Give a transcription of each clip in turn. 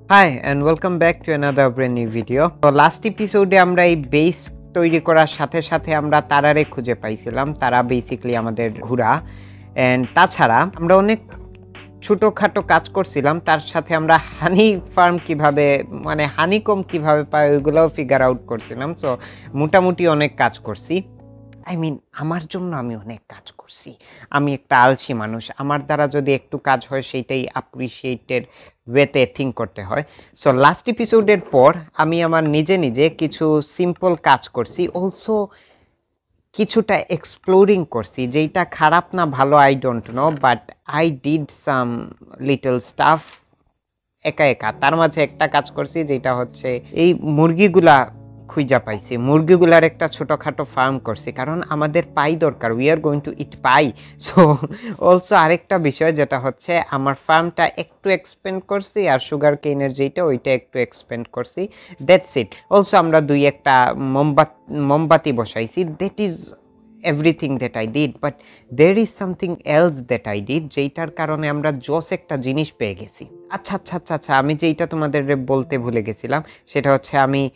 Hi and welcome back to another brand new video. তো last এপিসোডে আমরা এই বেস তৈরি করার সাথে সাথে আমরা তারারে খুঁজে পাইছিলাম। তারা বেসিক্যালি আমাদের ঘোড়া এন্ড তাছাড়া আমরা অনেক ছোটখাটো কাজ করছিলাম। তার সাথে আমরা হানি ফার্ম কিভাবে মানে হানিকম কিভাবে পাই ওইগুলোও ফিগার আউট করছিলাম। সো মোটামুটি অনেক কাজ করছি। আমার জন্য আমি অনেক কাজ করছি। আমি একটা আলসি মানুষ। আমার দ্বারা যদি একটু কাজ হয় সেইটাই অ্যাপ্রিশিয়েটেড ওয়েতে থিঙ্ক করতে হয়। সো লাস্ট এপিসোডের পর আমি আমার নিজে কিছু সিম্পল কাজ করছি। অলসো কিছুটা এক্সপ্লোরিং করছি, যেইটা খারাপ না ভালো I don't know, but I did some little stuff একা। তার মাঝে একটা কাজ করছি যেটা হচ্ছে এই মুরগিগুলা খুঁজা পাইছি। মুরগিগুলার একটা ছোটখাটো ফার্ম করছি, কারণ আমাদের পাই দরকার। We are going to eat pie. So also আরেকটা বিষয় যেটা হচ্ছে আমার ফার্মটা একটু এক্সপেন্ড করছি, আর সুগার কেনের যেটা ওইটা একটু এক্সপেন্ড করছি। That's it. অলসো আমরা দুই একটা মোমবাতি বসাইছি। That is everything that I did, but there is something else that I did যেইটার কারণে আমরা জোস একটা জিনিস পেয়ে গেছি। আচ্ছা, আমি যেইটা তোমাদের বলতে ভুলে গেছিলাম সেটা হচ্ছে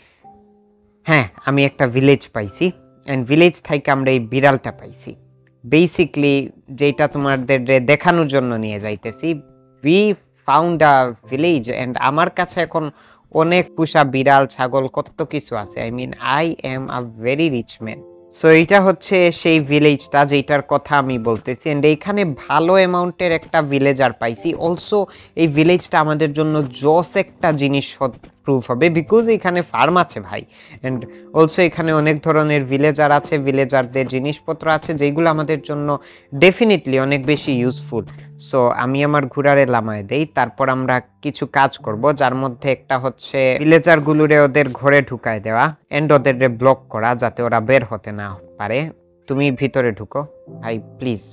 আমি একটা ভিলেজ পাইছি, অ্যান্ড ভিলেজ থেকে আমরা এই বিড়ালটা পাইছি। বেসিকলি যেটা তোমাদের দেখানোর জন্য নিয়ে যাইতেছি, we found a village, and আমার কাছে এখন অনেক পোষা বিড়াল ছাগল কত কিছু আছে। I am a very rich man. So এইটা হচ্ছে সেই ভিলেজটা যেটার কথা আমি বলতেছি, এন্ড এইখানে ভালো অ্যামাউন্টের একটা ভিলেজার পাইছি। অলসো এই ভিলেজটা আমাদের জন্য জস একটা জিনিস প্রুফ হবে, বিকজ এখানে ফার্ম আছে ভাই, অ্যান্ড অলসো এখানে অনেক ধরনের ভিলেজার আছে, ভিলেজারদের জিনিসপত্র আছে যেগুলো আমাদের জন্য ডেফিনেটলি অনেক বেশি ইউজফুল। সো আমি আমার ঘোড়ারে লামায় দেই, তারপর আমরা কিছু কাজ করব, যার মধ্যে একটা হচ্ছে ভিলেজারগুলোরে ওদের ঘরে ঢুকায় দেওয়া এন্ড ওদের ব্লক করা, যাতে ওরা বের হতে না পারে। তুমি ভিতরে ঢুকো ভাই, please.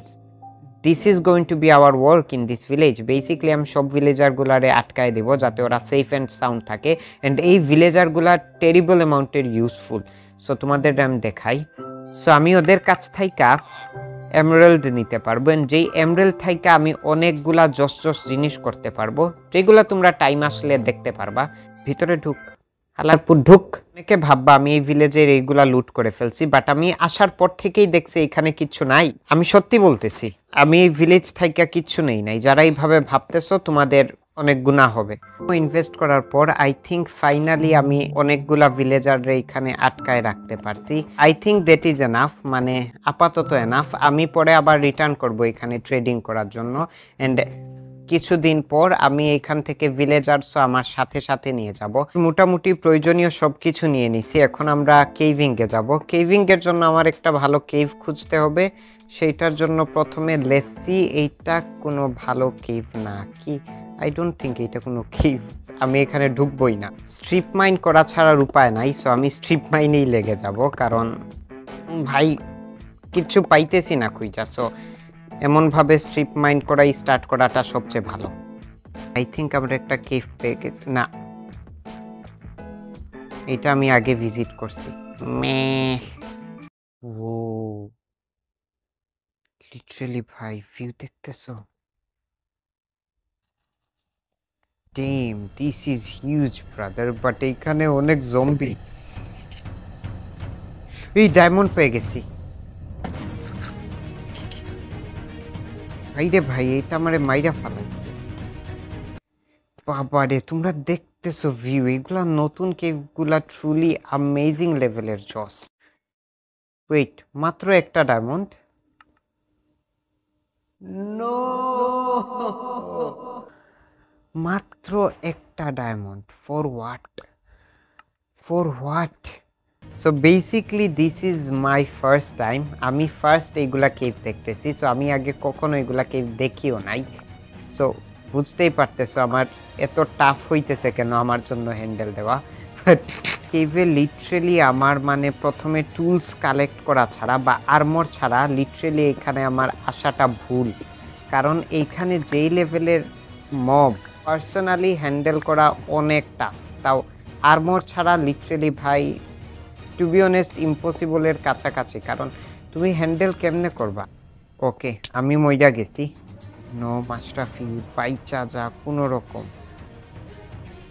This is going to be our work in this village. Basically আমি সব ভিলেজারগুলারে আটকায় দেব যাতে ওরা সেফ অ্যান্ড সাউন্ড থাকে, অ্যান্ড এই ভিলেজারগুলা টেরিবল অ্যামাউন্টের ইউজফুল। সো তোমাদের আমি দেখাই। সো আমি ওদের কাছ থেকে এমরাল্ড নিতে পারবো, এন্ড যেই এমরাল্ড থেকে আমি অনেকগুলা জস জিনিস করতে পারবো, যেগুলা তোমরা টাইম আসলে দেখতে পারবা। ভিতরে ঢুক হালারপুর ঢুক। অনেকে ভাববা আমি এই ভিলেজের এইগুলা লুট করে ফেলছি, বাট আমি আসার পর থেকেই দেখছি এখানে কিচ্ছু নাই। আমি সত্যি বলতেছি, আমি এই ভিলেজ থেকে কিচ্ছু নাই। যারা এইভাবে ভাবতেছো তোমাদের অনেক গুনাহ হবে। ইনভেস্ট করার পর আই থিঙ্ক ফাইনালি আমি অনেকগুলা ভিলেজাররে এখানে আটকায় রাখতে পারছি। I think that is enough, মানে আপাতত এনাফ। আমি পরে আবার রিটার্ন করব এখানে ট্রেডিং করার জন্য, এন্ড কিছুদিন পর আমি এখান থেকে ভিলেজার্স আমার সাথে নিয়ে যাব। মোটামুটি প্রয়োজনীয় সবকিছু নিয়ে নিছি। এখন আমরা কেভিং এ যাব। কেভিং এর জন্য আমার একটা ভালো কেভ খুঁজতে হবে। সেইটার জন্য প্রথমে লেসি, এইটা কোনো ভালো কেভ না কি? আই ডোন্ট থিঙ্ক এটা কোনো কেভ। আমি এখানে ঢুকবই না। স্ট্রিপ মাইন করা ছাড়ার উপায় নাই। সো আমি স্ট্রিপ মাইনেই লেগে যাব, কারণ ভাই কিচ্ছু পাইতেছি না খুঁজা। সো এমনভাবে স্ট্রিপ মাইন করাই স্টার্ট করাটা সবচেয়ে ভালো। আই থিঙ্ক আমরা একটা কেভ পেয়ে গেছি। না, এটা আমি আগে ভিজিট করছি। ও লিটারালি ভাই, ভিউ দেখতেছো? Damn, this is huge brother. But এইখানে অনেক জম্বি। এই ডায়মন্ড পেয়ে গেছি ভাই রে ভাই, এটা আমারে মাইরা ফালাই। বাবারে, তোমরা দেখতেছো ভিউ? এগুলা নতুন কেভগুলা ট্রুলি অ্যামেজিং লেভেলের জস। ওয়েট, মাত্র একটা ডায়মন্ড? নো, মাত্র একটা diamond. For what? So basically this is my first time. আমি ফার্স্ট এইগুলা কেভ দেখতেছি। সো আমি আগে কখনো এগুলা কেভ দেখিও নাই। সো বুঝতেই পারতেছো আমার এত টাফ হইতেছে কেন আমার জন্য হ্যান্ডেল দেওয়া। বাট কেভে লিটারেলি আমার মানে প্রথমে টুলস কালেক্ট করা ছাড়া বা আর্মর ছাড়া লিটারেলি এখানে আমার আসাটা ভুল, কারণ এইখানে যেই লেভেলের মব পার্সোনালি হ্যান্ডেল করা অনেক টাফ। তাও আর্মর ছাড়া লিটারেলি ভাই, টু বি অনেস্ট ইম্পসিবলের কাছাকাছি, কারণ তুমি হ্যান্ডেল কেমনে করবা? ওকে, আমি মইরা গেছি। নো মাশরাফি, বাইচা যা কোনো রকম।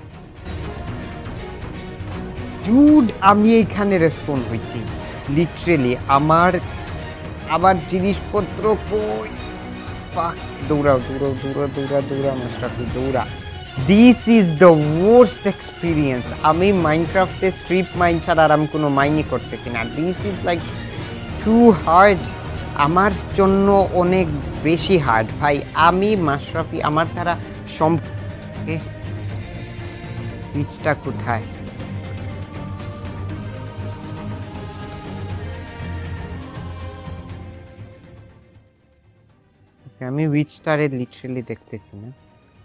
ডুড আমি এইখানে রেসপন্ড হইছি লিটারেলি আমার জিনিসপত্র কই ফাক দৌড়াও দৌড়াও দৌড়া দৌড়া দৌড়া মাশরাফি দৌড়া this is the worst experience আমি মাইনক্রাফটে স্ট্রিপ মাইন ছাড়া আর আমি কোনো মাইনই করতেছি না this is like too hard আমার জন্য অনেক বেশি হার্ড ভাই আমি মাশরাফি আমার দ্বারা পিচটা কোথায় আমি উইচটারে লিটারালি দেখতেছি না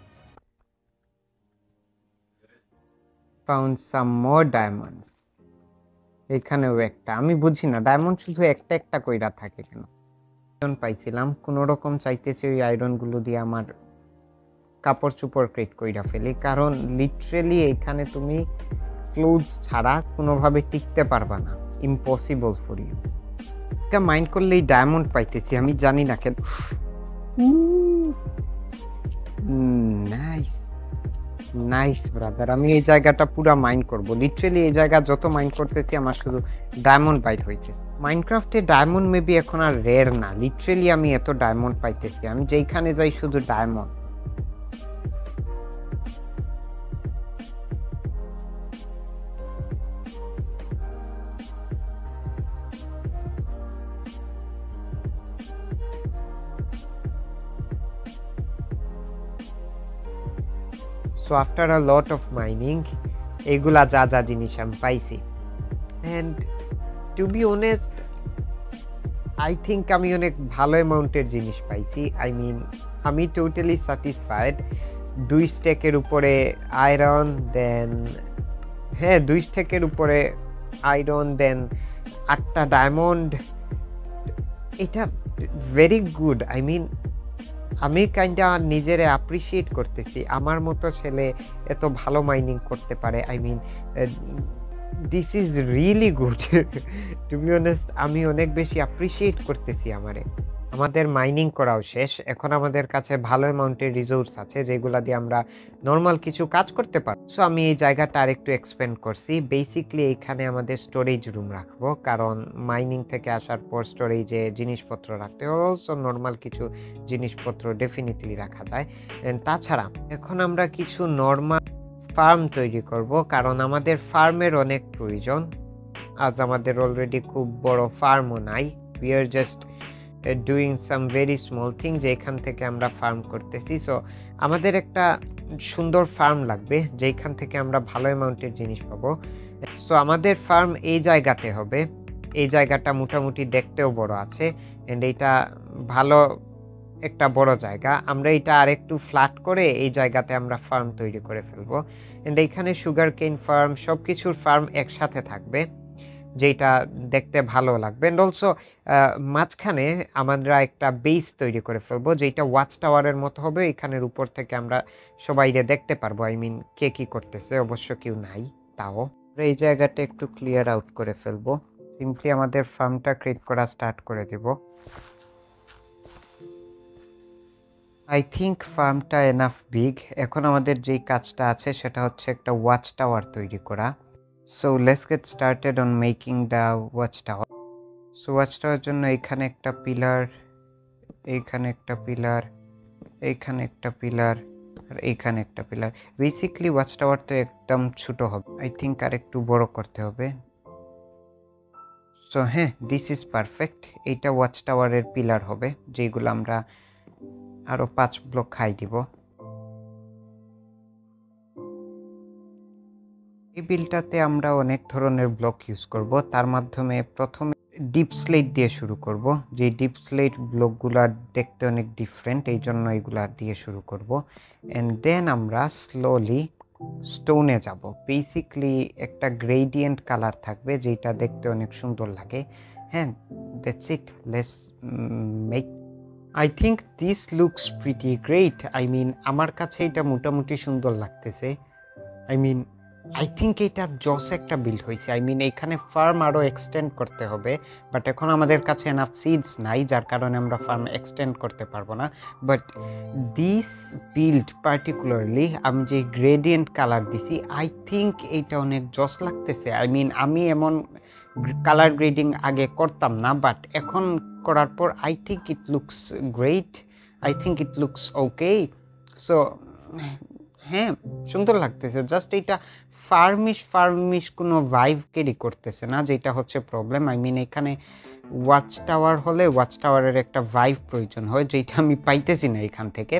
ফাউন্ড সাম মোর ডায়মন্ডস এখানেও একটা আমি বুঝি না ডায়মন্ড শুধু একটা একটা কইরা থাকে কেন আয়রন পাইছিলাম কোনো রকম চাইতেছি ওই আয়রনগুলো দিয়ে আমার কাপড় চোপড় ক্রিয়েট কইরা ফেলি কারণ লিটারালি এখানে তুমি ক্লোথস ছাড়া কোনোভাবে টিকতে পারবা না ইম্পসিবল ফর ইউ এটা মাইন্ড করলেই ডায়মন্ড পাইতেছি আমি জানি না কেন নাইস নাইস ব্রাদার আমি এই জায়গাটা পুরো মাইন্ড করব লিটারালি এই জায়গা যত মাইন্ড করতেছি আমার শুধু ডায়মন্ড বাইট হইতেছে মাইনক্রাফটে ডায়মন্ড মেবি এখন আর রেয়ার না লিটারালি আমি এত ডায়মন্ড পাইতেছি আমি যেখানে যাই শুধু diamond So after a lot of mining এগুলা যা যা জিনিস আমি পাইছি and to be honest I think আমি অনেক ভালো অ্যামাউন্টের জিনিস পাইছি I mean আমি টোটালি স্যাটিসফাইড 2 স্টেকের উপরে আয়রন দেন হ্যাঁ 2 স্টেকের উপরে আয়রন দেন 8টা ডায়মন্ড এটা ভেরি গুড I mean আমি কাইন্ডা নিজেরে অ্যাপ্রিশিয়েট করতেছি আমার মতো ছেলে এত ভালো মাইনিং করতে পারে I mean this is really good to be honest আমি অনেক বেশি অ্যাপ্রিশিয়েট করতেছি আমাদের মাইনিং করাও শেষ এখন আমাদের কাছে ভালো অ্যামাউন্টের রিসোর্স আছে যেগুলা দিয়ে আমরা নর্মাল কিছু কাজ করতে পারি সো আমি এই জায়গাটা আর একটু এক্সপ্যান্ড করছি বেসিক্যালি এখানে আমাদের স্টোরেজ রুম রাখবো কারণ মাইনিং থেকে আসার পর স্টোরেজে জিনিসপত্র রাখতে অলসো নর্মাল কিছু জিনিসপত্র ডেফিনেটলি রাখা যায় এন্ড তাছাড়া এখন আমরা কিছু নর্মাল ফার্ম তৈরি করব কারণ আমাদের ফার্মের অনেক প্রয়োজন আজ আমাদের অলরেডি খুব বড় ফার্মও নাই we are just doing some very small things এখান থেকে আমরা ফার্ম করতেছি সো আমাদের একটা সুন্দর ফার্ম লাগবে যেখান থেকে আমরা ভালো অ্যামাউন্টের জিনিস পাবো সো আমাদের ফার্ম এই জায়গাতে হবে এই জায়গাটা মোটামুটি দেখতেও বড় আছে এন্ড এটা ভালো একটা বড় জায়গা আমরা এটা আরেকটু ফ্ল্যাট করে এই জায়গাতে আমরা ফার্ম তৈরি করে ফেলবো এন্ড এইখানে সুগার কেন ফার্ম সব কিছুর ফার্ম একসাথে থাকবে যেটা দেখতে ভালো লাগবে এন্ড অলসো মাঝখানে আমরা একটা বেস তৈরি করে ফেলবো যেটা ওয়াচ টাওয়ারের মতো হবে এখানের উপর থেকে আমরা সবাইরে দেখতে পারবো আই মিন কে কি করতেছে অবশ্য কেউ নাই তাও এই জায়গাটা একটু ক্লিয়ার আউট করে ফেলবো সিম্পলি আমাদের ফার্মটা ক্রিয়েট করা স্টার্ট করে দেব আই থিঙ্ক ফার্মটা এনাফ বিগ এখন আমাদের যেই কাজটা আছে সেটা হচ্ছে একটা ওয়াচ টাওয়ার তৈরি করা So let's get started on making the watchtower. So watchtower জন্য এখানে একটা পিলার এইখানে একটা পিলার এইখানে একটা পিলার আর এইখানে একটা পিলার বেসিক্যালি ওয়াচটাওয়ার তো একদম ছোট হবে আই থিংক আর একটু বড় করতে হবে সো হ্যাঁ দিস ইজ পারফেক্ট এইটা ওয়াচটাওয়ারের পিলার হবে যেগুলো আমরা আরো 5 ব্লক খাই দিব এই বিলটাতে আমরা অনেক ধরনের ব্লক ইউজ করব তার মাধ্যমে প্রথমে ডিপ স্লেট দিয়ে শুরু করব যে ডিপ স্লেট ব্লকগুলো দেখতে অনেক ডিফারেন্ট এই জন্য এগুলা দিয়ে শুরু করব এন্ড দেন আমরা স্লোলি স্টোনে যাব বেসিক্যালি একটা গ্রেডিয়েন্ট কালার থাকবে যেটা দেখতে অনেক সুন্দর লাগে হ্যাঁ that's it let's make I think this looks pretty great I mean আমার কাছে এটা মোটামুটি সুন্দর লাগতেছে আই মিন আই থিঙ্ক এটা জস একটা বিল্ড হয়েছে। আই মিন এখানে ফার্ম আরও এক্সটেন্ড করতে হবে, বাট এখন আমাদের কাছে এনাফ সিডস নাই, যার কারণে আমরা ফার্ম এক্সটেন্ড করতে পারবো না। বাট দিস বিল্ড পার্টিকুলারলি আমি যে গ্রেডিয়েন্ট কালার দিছি, আই থিঙ্ক এইটা অনেক জস লাগতেছে। আই মিন আমি এমন কালার গ্রেডিং আগে করতাম না, বাট এখন করার পর I think it looks great, I think it looks okay. So হ্যাঁ, সুন্দর লাগতেছে। জাস্ট এইটা ফার্মিশ কোনো ভাইব ক্যারি করতেছে না, যেটা হচ্ছে প্রবলেম। আই মিন এখানে ওয়াচ টাওয়ার হলে ওয়াচ টাওয়ারের একটা ভাইব প্রয়োজন হয়, যেটা আমি পাইতেছি না এখান থেকে।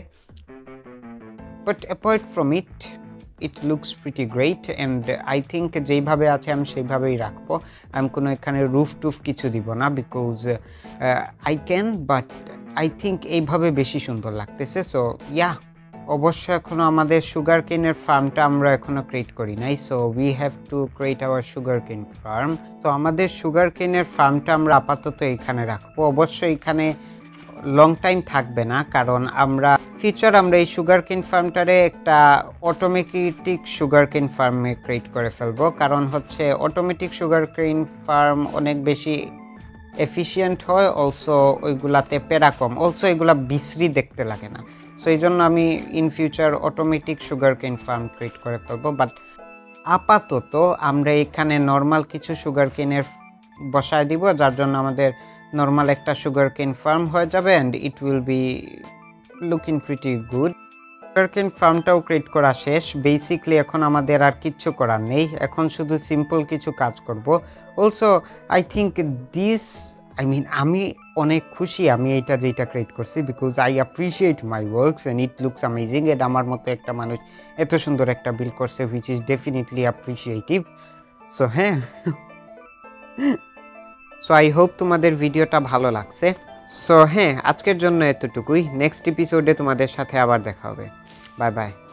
But apart from it, it looks pretty great and I think যেইভাবে আছে আমি সেইভাবেই রাখবো। আমি কোনো এখানে রুফ টুফ কিছু দিব না, because I can, but I think এইভাবে বেশি সুন্দর লাগতেছে। সো ইয়া, অবশ্য এখনো আমাদের সুগার কেনের ফার্মটা আমরা এখনো ক্রিয়েট করি নাই। So we have to create our sugar cane farm. তো আমাদের সুগার কেনের ফার্মটা আমরা আপাতত এখানে রাখবো। অবশ্য এখানে লং টাইম থাকবে না, কারণ আমরা ফিউচার আমরা এই সুগার কেন ফার্মটারে একটা অটোমেটিক সুগার কেন ফার্মে ক্রিয়েট করে ফেলবো। কারণ হচ্ছে অটোমেটিক সুগার কেন ফার্ম অনেক বেশি এফিশিয়েন্ট হয়, অলসো ওইগুলাতে পেরা কম, অলসো এগুলা বিশ্রী দেখতে লাগে না। সো এই জন্য আমি in future automatic sugar cane farm create করে ফেলবো। বাট আপাতত আমরা এখানে নর্মাল কিছু সুগার কেনের বসায় দিব, যার জন্য আমাদের নর্মাল একটা সুগার কেন ফার্ম হয়ে যাবে and it will be looking pretty good. Sugar cane ফার্মটাও ক্রিয়েট করা শেষ। বেসিকলি এখন আমাদের আর কিচ্ছু করার নেই, এখন শুধু সিম্পল কিছু কাজ করব। Also I think this, I mean আমি অনেক খুশি আমি এইটা যেটা ক্রিয়েট করছি, because I appreciate my works and it looks amazing. এটা আমার মতো একটা মানুষ এত সুন্দর একটা বিল্ড করছে, which is definitely appreciative. So হ্যাঁ, সো আই হোপ তোমাদের ভিডিওটা ভালো লাগছে। সো হ্যাঁ, আজকের জন্য এতটুকুই। নেক্সট এপিসোডে তোমাদের সাথে আবার দেখা হবে। Bye by.